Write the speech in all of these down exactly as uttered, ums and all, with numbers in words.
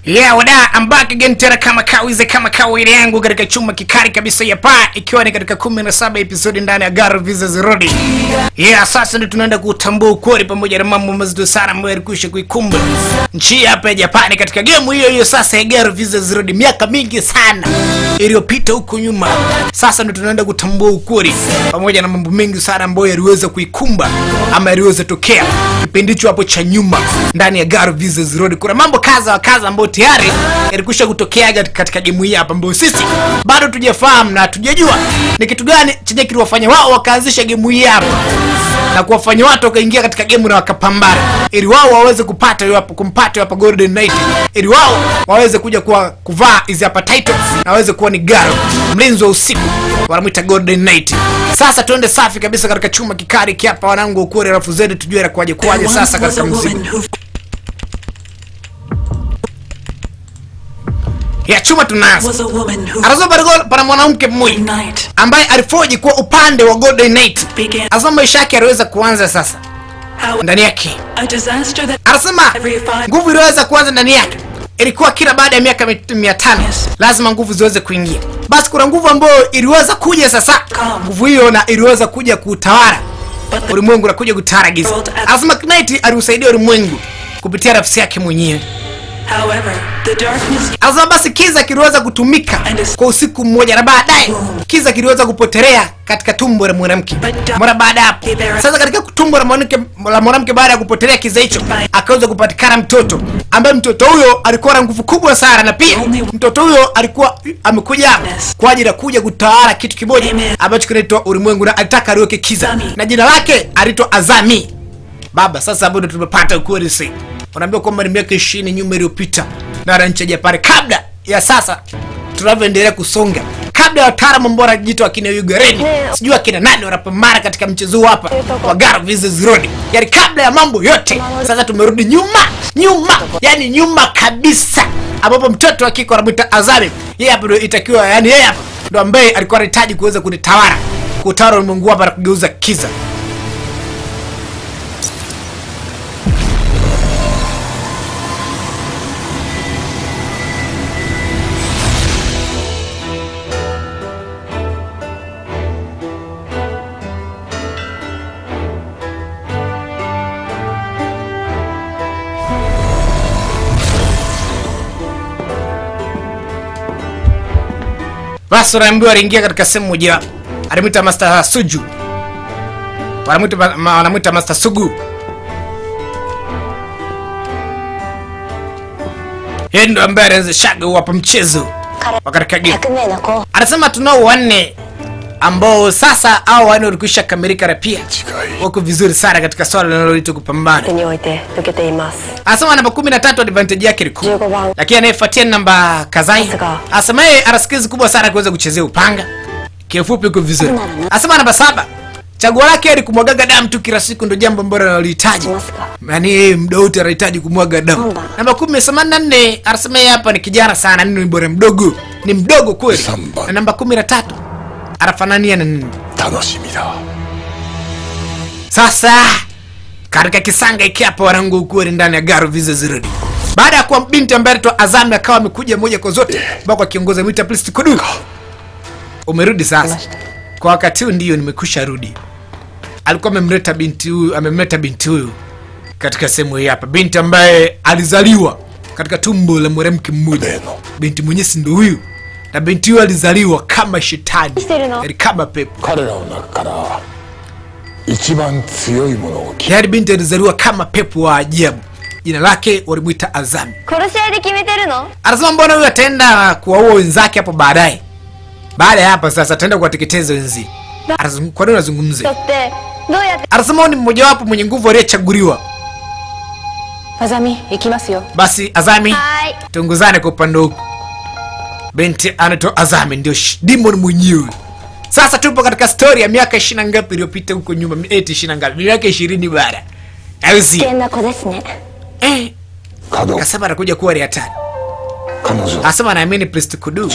Yeah, wada, I'm back again tena kama kawize kama kawaida yangu katika chuma kikari kabisa ya paa, ikiwa ni katika kumi na saba episode ndani ya Garo vs Rodi. Yeah, sasa ndio tunaenda kutambua ukweli pamoja na mambo mazito sana ambayo yalikuisha kuikumba nchi hapa ya Japani katika game hiyo hiyo sasa ya Garo vs Rodi miaka mingi sana iliyopita huko nyuma. Sasa ndio tunaenda kutambua ukweli pamoja na mambo mengi sana ambayo yaliweza kuikumba ama yaliweza tokea kipindi hicho hapo cha nyuma ndani ya Garo vs Rodi. Kuna mambo kaza wa kaza ambayo tayari yalikusha kutokea katika game hii hapa ambayo sisi bado tujafahamu na tujajua ni kitu gani chenye kiliwafanya wao wakaanzisha game hii hapa na kuwafanya watu wakaingia katika game na wakapambana ili wao waweze kupata hiyo hapo kumpata hapa Golden Knight, ili wao waweze kuja kwa kuvaa hizi hapa title na waweze kuwa ni Garo mlinzi wa usiku, wanamuita Golden Knight. Sasa tuende safi kabisa katika chuma kikari hapa wanangu ukuri, alafu zedi tujue na kwaje kwaje sasa katika muziki ya chuma tunaanza. Arazo barigol para mwanamke mmoja ambaye alifoji kwa upande wa Golden Knight. Azama maisha yake aliweza kuanza sasa ndani yake. Anasema nguvu iliweza kuanza ndani yake ilikuwa kila baada ya miaka mia tano lazima nguvu ziweze kuingia. Basi kuna nguvu ambayo iliweza kuja sasa. Nguvu hiyo na iliweza kuja kutawala ulimwengu na kuja kutawala giza. Anasema Knight aliusaidia ulimwengu kupitia nafsi yake mwenyewe. However, the darkness Azama basi kiza kiliweza kutumika kwa usiku mmoja na baadaye kiza kiliweza kupotelea katika tumbo la mwanamke. Mara baada hapo sasa katika tumbo la mwanamke la mwanamke baada ya kupotelea kiza hicho akaweza kupatikana mtoto ambaye mtoto huyo alikuwa na nguvu kubwa sana, na pia mtoto huyo alikuwa amekuja kwa ajili ya kuja kutawala kitu kimoja ambacho kinaitwa ulimwengu na alitaka aliweke kiza na jina lake aliitwa Azami. Baba sasa bado tumepata ukweli sasa. Wanaambia kwamba ni miaka ishirini nyuma iliyopita na nchi ya Japani, kabla ya sasa tunavyoendelea kusonga, kabla ya wataalamu ambao wanajiita akina Yugareni sijui akina nani wanapambana katika mchezo hapa wa Garo vs Rodi, yani kabla ya mambo yote sasa tumerudi nyuma nyuma, yani nyuma kabisa, ambapo mtoto hakika anamuita Azami. Yeye hapo ndio itakiwa, yani yeye hapo ndio ambaye alikuwa anahitaji kuweza kunitawala kutawala ulimwengu hapa na kugeuza kiza. Basi wanaambiwa aliingia katika sehemu moja, alimuita Master Suju, wanamuita wanamuita Master Sugu. Yeye ndo ambaye anaanza shaga hapa mchezo wakati game. Anasema tunao wanne ambao sasa au wanne walikwisha kamilika na pia wako vizuri sana katika swala linaloitwa kupambana. Anasema namba kumi na tatu advantage yake liko, lakini anayefuatia namba Kazai anasema yeye ana skills kubwa sana kuweza kuchezea upanga, kifupi uko vizuri. Anasema namba saba chaguo lake ni kumwaga damu tu kila siku, ndio jambo ambalo analihitaji, yani muda wote anahitaji kumwaga damu. Namba kumi na nne anasema yeye hapa ni kijana sana, ni bora mdogo, ni mdogo kweli. Na namba kumi na tatu anafanania na nini? Tanoshimira. Sasa katika kisanga iki hapa wanangu ukweli ndani ya Garo vs Rodi, baada ya kuwa binti ambaye anaitwa Azami akawa amekuja moja kwa zote mpaka kiongoza mwita please kudu umerudi sasa. Kwa wakati huu ndio nimekusha rudi. Alikuwa amemleta binti huyu, amemleta binti huyu katika sehemu hii hapa, binti ambaye alizaliwa katika tumbo la mwanamke mmoja. Binti mwenyewe ndio huyu, na binti huyu alizaliwa kama shetani, yani kama pepo. Yaani binti alizaliwa kama pepo wa ajabu. Jina lake walimuita Azami. Anasema mbona huyu ataenda kuwaua wenzake hapo baadaye. Baada ya hapa sasa ataenda kuwateketeza wenzi. Kwa nini unazungumzia? Anasema ni mmoja wapo mwenye nguvu aliyechaguliwa. Azami, ikimasu yo. Basi Azami, tunguzane kwa upande huko. Binti anaitwa Azami ndio demon mwenyewe. Sasa tupo katika story ya miaka ishirini ngapi iliyopita huko nyuma, eti ishirini ngapi? Miaka ishirini baada. Auzi. Eh. Kasema anakuja kuwa hatari. Asema naamini Priest Kudu.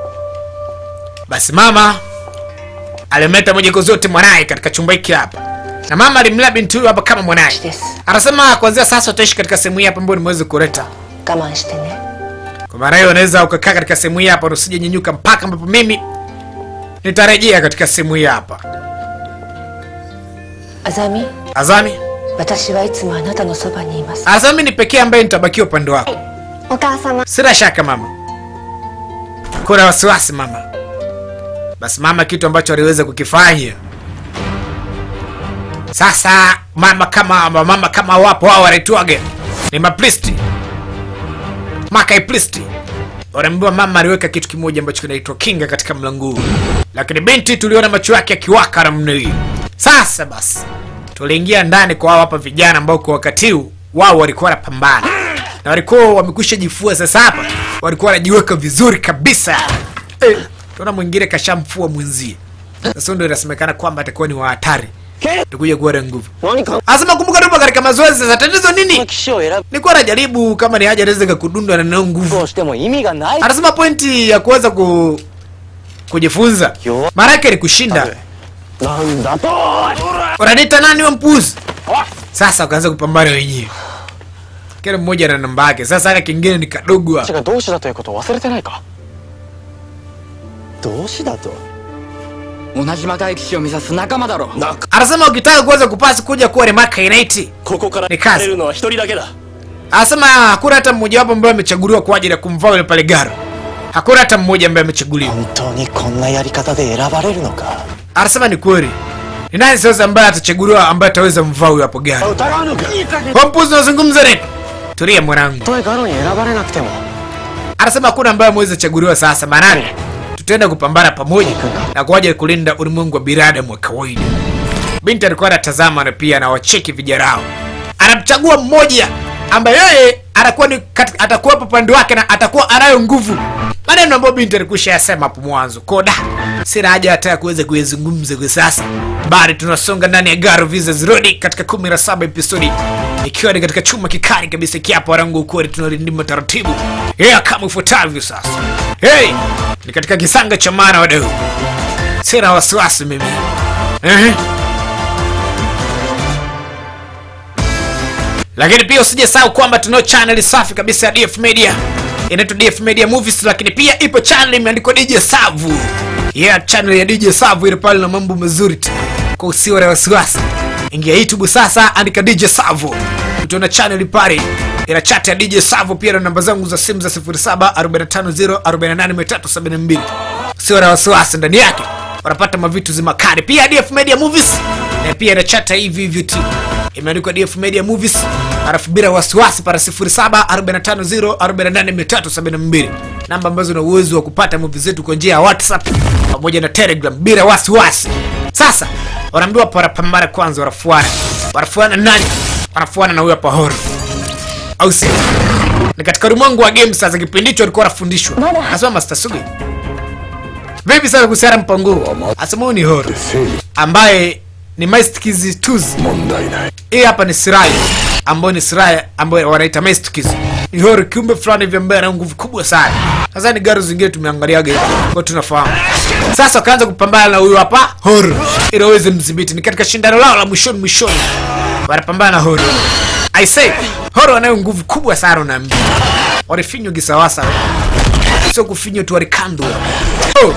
Basi mama alimeta moja kwa zote mwanae katika chumba hiki hapa. Na mama alimlea binti huyu hapa kama mwanae. Anasema kuanzia sasa utaishi katika sehemu hii hapa ambayo nimeweza kuleta. Kama shitene. Kwa maana hiyo unaweza ukakaa katika sehemu hii hapa usije nyenyuka mpaka ambapo mimi nitarejea katika sehemu hii hapa. Azami. Azami. Watashi wa itsumo anata no soba ni imasu. Azami ni pekee ambaye nitabakia upande wako. Okasama. Sina shaka mama. Kuna wasiwasi mama. Basi mama kitu ambacho aliweza kukifanya. Sasa mama kama mama kama wapo wao wanaitwaga ni mapristi. Makai pristi. Wanaambiwa mama aliweka kitu kimoja ambacho kinaitwa kinga katika mlango. Lakini binti tuliona macho yake akiwaka namna hii. Sasa basi tuliingia ndani kwa hapa vijana ambao kwa wakati huu wao walikuwa wanapambana. Na walikuwa wamekwisha jifua sasa hapa. Walikuwa wanajiweka vizuri kabisa. Eh, tunaona mwingine kashamfua mwenzie. Sasa ndio inasemekana kwamba atakuwa ni wa hatari. Tukuja kuwa na nguvu. Asema kumbuka tupo katika mazoezi sasa tatizo nini? Nilikuwa najaribu kama ni haja naweza kudundwa na nao nguvu. Anasema pointi ya kuweza ku kujifunza. Mara yake ni kushinda. Unaniita nani wa mpuzi? Sasa wakaanza kupambana wenyewe. Kila mmoja na namba yake. Sasa haka kingine ni kadogo hapa. Anasema ukitaka kuweza kupasi kuja kuwa ni maka inaiti ni kazi. Anasema hakuna hata mmoja wapo ambaye amechaguliwa kwa ajili ya kumvaa yule pale Garo. Hakuna hata mmoja ambaye amechaguliwa. Anasema ni kweli. Ni nani sasa ambaye atachaguliwa ambaye ataweza mvaa huyo hapo Garo? Kwa mpuzi unazungumza nini? Tulia mwanangu. Anasema hakuna ambaye ameweza chaguliwa sasa manani. Tutaenda kupambana pamoja na kwa ajili ya kulinda ulimwengu wa binadamu wa kawaida. Binti alikuwa anatazama na pia anawacheki vijarao. Anamchagua mmoja ambaye yeye atakuwa ni atakuwa hapo pande wake na atakuwa anayo nguvu. Maneno ambayo binti alikuwa yasema hapo mwanzo. Koda sina haja hata kuweza kuyazungumza kwa sasa. Bali tunasonga ndani ya Garo Visas Road katika kumi na saba episodi. Ikiwa ni katika chuma kikali kabisa kiapo rangu ukweli tunalindima taratibu. Yeah, kama ifuatavyo sasa. Hey, ni katika kisanga cha maana wadau. Sina wasiwasi mimi. Eh. Lakini pia usijisahau kwamba tunao channel safi kabisa ya D F Media. Inaitwa D F Media Movies, lakini pia ipo channel imeandikwa D J Savu. Yeah, channel ya D J Savu ile pale na mambo mazuri tu. Kwa usiwe na wasiwasi. Ingia YouTube sasa, andika D J Savu. Utaona channel pale. Ina chat ya D J Savu pia na namba zangu za simu za sifuri saba arobaini na tano zero arobaini na nane tatu saba mbili. Usiwe na wasiwasi, ndani yake unapata mavitu zimakari. Pia D F Media Movies na pia ina chat hivi hivi tu. Imeandikwa D F Media Movies, alafu bila wasiwasi para sifuri saba arobaini na tano zero arobaini na nane tatu saba mbili. Namba ambazo una uwezo wa kupata movies zetu kwa njia ya WhatsApp pamoja na Telegram bila wasiwasi. Sasa wanaambiwa para pambana kwanza warafuana. Warafuana nani? Warafuana na huyo hapa Horo. Au si? Ni katika ulimwengu wa games sasa kipindi hicho alikuwa anafundishwa. Anasema Master Sugi. Vipi sasa kuhusiana mpango? Asema ni Horo ambaye ni Maestikizi Tuzi. Hii hapa ni Sirai ambayo ni Sirai ambayo wanaita Maestikizi. Ni Horo kiumbe fulani hivi ambaye ana nguvu kubwa sana. Sasa ni Garo zingine tumeangaliaga kwa tunafahamu. Sasa wakaanza kupambana na huyu hapa Horo ili waweze mdhibiti. Ni katika shindano lao la mwishoni mwishoni. Wanapambana na Horo. I say Horo anayo nguvu kubwa sana na mimi. Walifinywa kisawasa. Sio kufinywa tu walikando. Oh.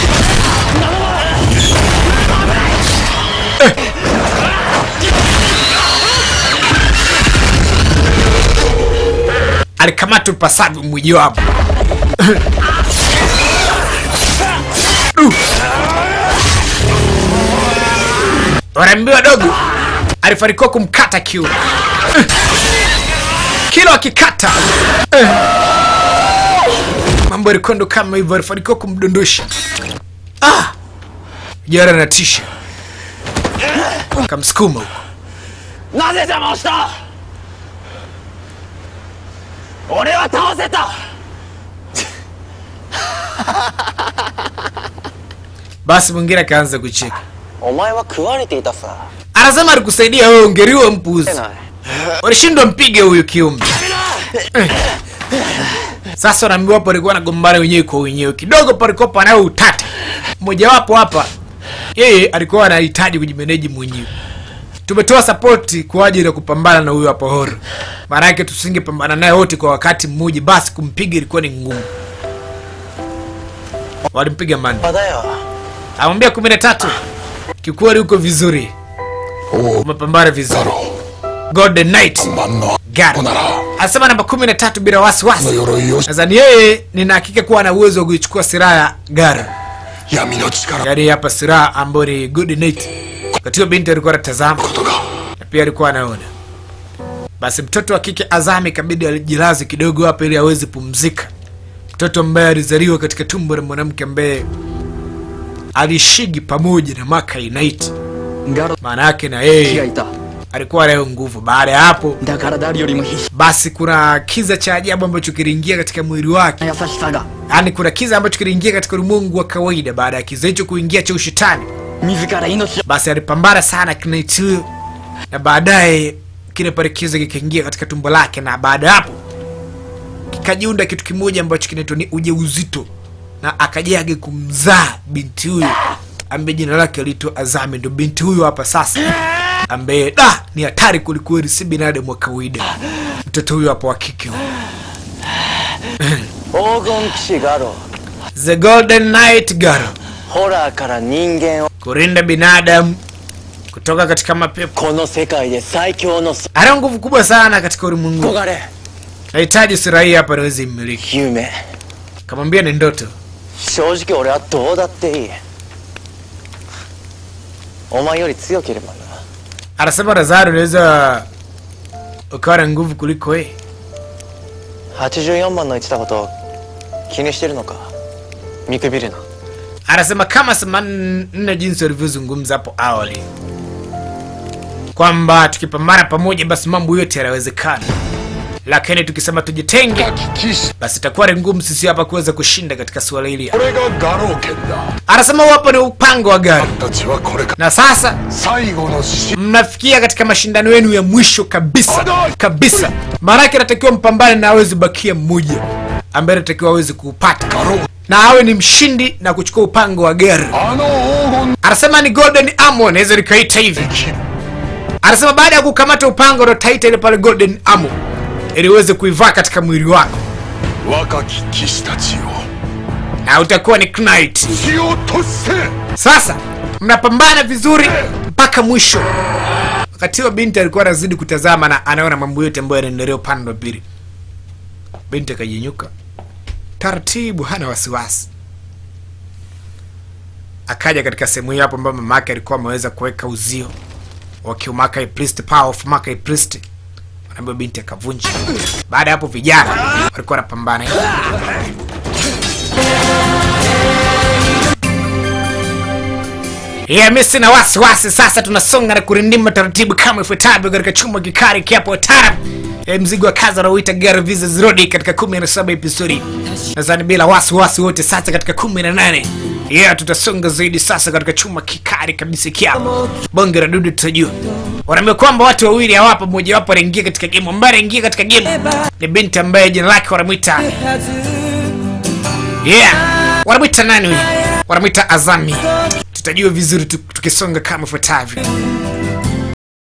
Eh. Alikamata ipasavyo mwiji wapo. uh. Wanaambiwa dogo alifanikiwa kumkata kiuno. uh. Kilo akikata uh. mambo yalikondo kama hivyo, alifanikiwa kumdondosha. Ah, jara na tisha kamsukuma huko. Naze jamashita. Ore wa taoseta. Basi mwingine akaanza kucheka. Omae wa kuwarete ita sa. Anasema alikusaidia wewe, ungeriwa mpuzi. Walishindwa mpige huyu kiumbe. Sasa wanaambiwa hapo alikuwa anagombana wenyewe kwa wenyewe. Kidogo palikuwa panayo utata. Mmoja wapo hapa yeye alikuwa anahitaji kujimeneji mwenyewe. tumetoa support kwa ajili ya kupambana na huyo hapo horo. Maana yake tusingepambana naye wote kwa wakati mmoja, basi kumpiga ilikuwa ni ngumu. Walimpiga mani. Amwambia kumi na tatu. Kikweli uko vizuri. Umepambana vizuri. Golden Knight. Garo. Asema namba kumi na tatu bila wasiwasi. Nadhani yeye nina hakika kuwa ana uwezo wa kuichukua silaha ya Garo. Yaani hapa silaha ambayo ni Golden Knight. Wakati binti alikuwa anatazama na pia alikuwa anaona. Basi mtoto wa kike Azami kabidi alijilazi kidogo hapa ili aweze pumzika. Mtoto ambaye alizaliwa katika tumbo la mwanamke ambaye alishigi pamoja na Maka United. Maana yake na yeye alikuwa nayo nguvu. Baada ya hapo basi kuna kiza cha ajabu ambacho kiliingia katika mwili wake. Yaani kuna kiza ambacho kiliingia katika ulimwengu wa kawaida. Baada ya kiza hicho kuingia cha ushetani, basi alipambana sana Knight huyo, na baadaye kile pale kiza kikaingia katika tumbo lake, na baada hapo kikajiunda kitu kimoja ambacho kinaitwa ni ujauzito, na akajaga kumzaa binti huyo ambaye jina lake aliitwa Azami. Ndio binti huyo hapa sasa ambaye da ni hatari kulikweli, si binadamu wa kawaida. Mtoto huyo hapo wa kike The Golden Knight Garo, kurinda binadamu kutoka katika mapepo. Ana nguvu kubwa sana katika ulimwengu. Nahitaji sirai hapa naweza imiliki. Kamwambia ni ndoto. Anasema Razaro unaweza ukawa na nguvu kuliko wewe. Anasema kama semana jinsi walivyozungumza hapo awali, kwamba tukipambana pamoja basi mambo yote yanawezekana, lakini tukisema tujitenge basi itakuwa ni ngumu sisi hapa kuweza kushinda katika swala hili. Anasema hapo ni upango wa Garo, na sasa mnafikia katika mashindano yenu ya mwisho kabisa kabisa. Maana yake natakiwa mpambane na aweze bakia mmoja ambaye natakiwa aweze kupata na awe ni mshindi na kuchukua upango wa Garo. Anasema ni Golden Armor, naweza nikaita hivi. Anasema baada ya kukamata upango ndo taita ile pale Golden Armor ili uweze kuivaa katika mwili wako, na utakuwa ni Knight. Sasa mnapambana vizuri mpaka mwisho. Wakati wa binti alikuwa anazidi kutazama na anaona mambo yote ambayo yanaendelea upande wa pili. Binti akajinyuka taratibu, hana wasiwasi. Akaja katika sehemu hiyo hapo ambapo mamake alikuwa ameweza kuweka uzio wa kiumaka priest, power of Maka priest. Anaambia binti akavunja. Baada hapo vijana walikuwa wanapambana. Yeah, mimi sina wasiwasi. Sasa tunasonga na kurindima taratibu kama ifuatavyo katika chumba kikari kiapo tara. E, mzigo wa kaza na uita Garo Visa Rodi katika kumi na saba episodi. Nadhani bila wasiwasi wote sasa katika kumi na nane. Yeah, tutasonga zaidi sasa katika chumba kikari kabisa kiapo. Bonge la dudu tutajua. Wanaambia kwamba watu wawili hawapo, mmoja wapo anaingia katika game, ambaye anaingia katika game ni binti ambaye jina lake wanamuita Yeah, wanamuita nani huyu? Wanamuita Azami. Tutajua vizuri tukisonga kama ifuatavyo.